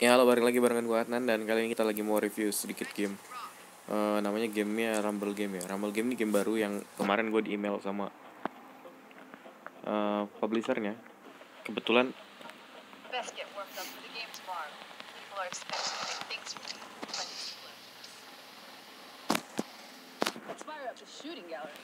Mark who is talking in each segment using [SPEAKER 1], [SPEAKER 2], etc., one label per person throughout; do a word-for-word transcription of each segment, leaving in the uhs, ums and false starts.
[SPEAKER 1] Ya halo, balik lagi barengan gue Adnan, dan kali ini kita lagi mau review sedikit game. Eh, namanya gamenya Rumble Game ya. Rumble Game ini game baru yang kemarin gue di email sama eh, publishernya. Kebetulan
[SPEAKER 2] Best get worked up for the game tomorrow. People are expecting big things from you. Plenty split. Let's fire up the shooting gallery.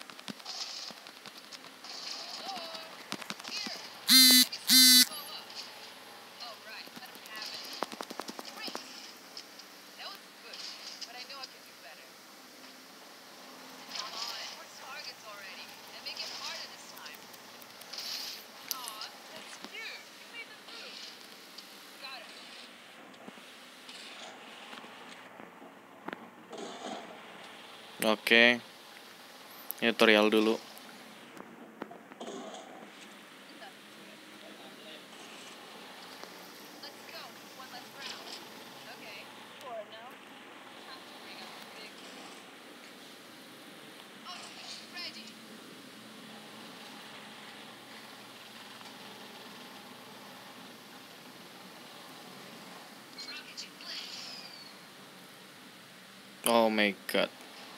[SPEAKER 1] Oke, ini tutorial dulu. Oh my god.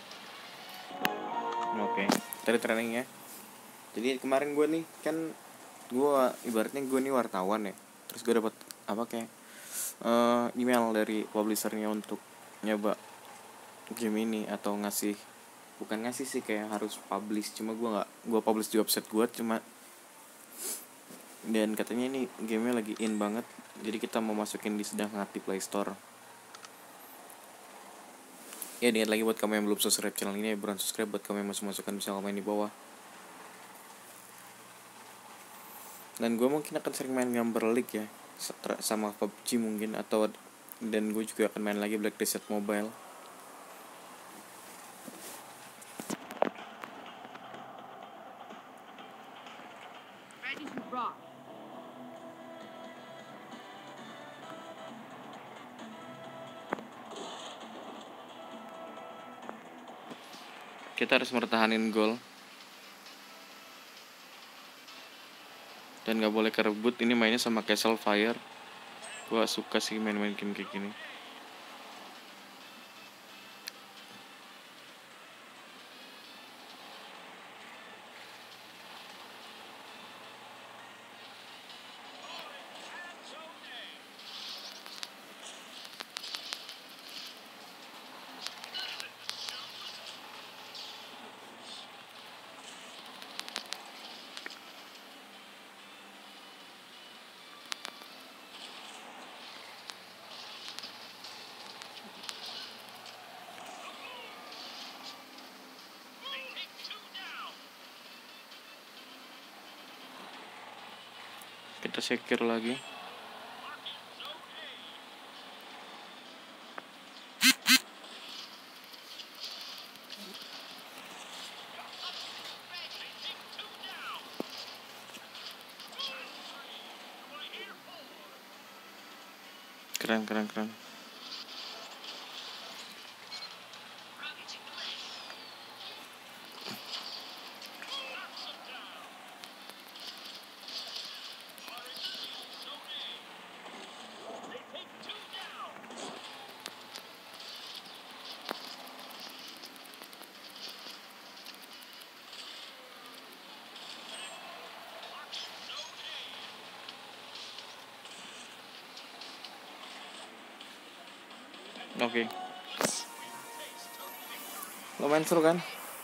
[SPEAKER 1] Oke, tadi training ya. Jadi kemarin gue nih kan, gue ibaratnya gue nih wartawan ya. Terus gue dapat apa kayak eh, email dari publishernya untuk nyoba game ini, atau ngasih, bukan ngasih sih, kayak harus publish. Cuma gue nggak, gue publish di website gue cuma. Dan katanya ini gamenya lagi in banget, jadi kita mau masukin di sedang hangat di Play Store. Ya, diingat lagi buat kamu yang belum subscribe channel ini, buruan subscribe. Buat kamu yang masuk masukan bisa komen di bawah. Dan gue mungkin akan sering main Gambar League ya, sama P U B G mungkin, atau dan gue juga akan main lagi Black Desert Mobile.
[SPEAKER 2] Ready to rock.
[SPEAKER 1] Kita harus mertahanin gol dan gak boleh kerebut. Ini mainnya sama Castle Fire. Gue suka sih main-main game kayak gini. Kita secure lagi. Keren, keren, keren. Oke, okay. Lumayan seru kan?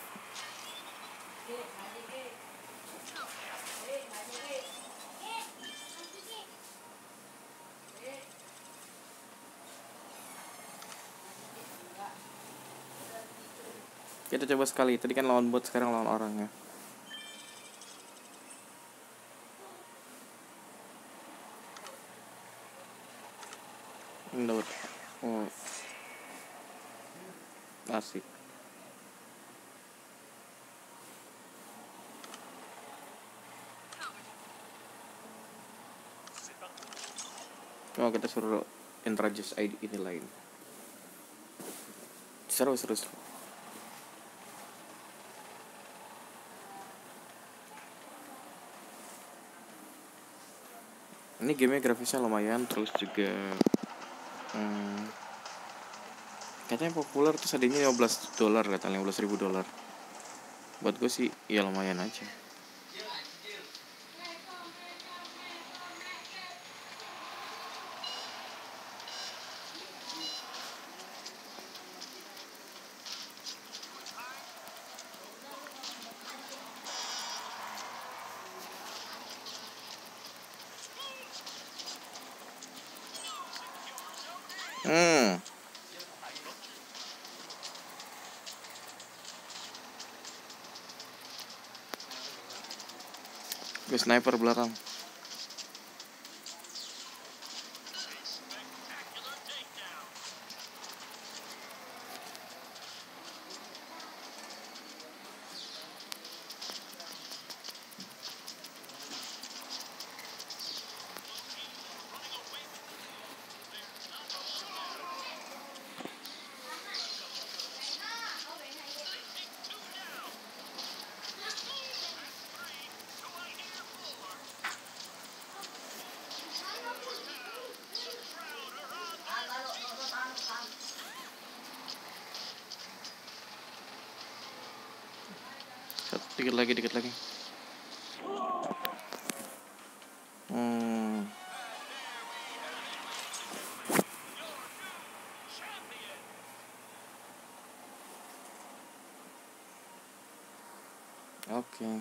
[SPEAKER 1] Kita coba sekali. Tadi kan lawan bot, sekarang lawan orang ya. Menurut oh, asik. Oh, kita suruh introduce I D ini lain. Seru, seru, seru. Ini gamenya grafisnya lumayan, terus juga hmm, katanya populer tuh tadinya lima belas dolar, kata lima belas ribu dolar. Buat gue sih ya lumayan aja. Hmm. Gue sniper belakang. Dikit lagi, dikit lagi. Hmm. Oke. Okay.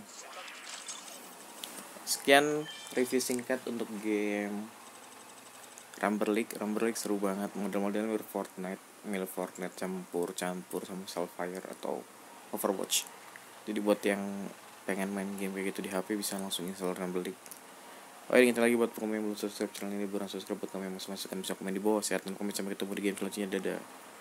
[SPEAKER 1] Sekian review singkat untuk game Rumble League. Rumble League seru banget. Model-modelnya mirip Fortnite, mirip Fortnite campur-campur sama Salfire atau Overwatch. Jadi buat yang pengen main game kayak gitu di H P bisa langsung install Rumble League. Oh, ingat lagi buat kamu yang belum subscribe channel ini, belum subscribe, buat kamu yang masih masukkan bisa komen di bawah. Sehat dan komen, sampai ketemu di game selanjutnya. Dadah.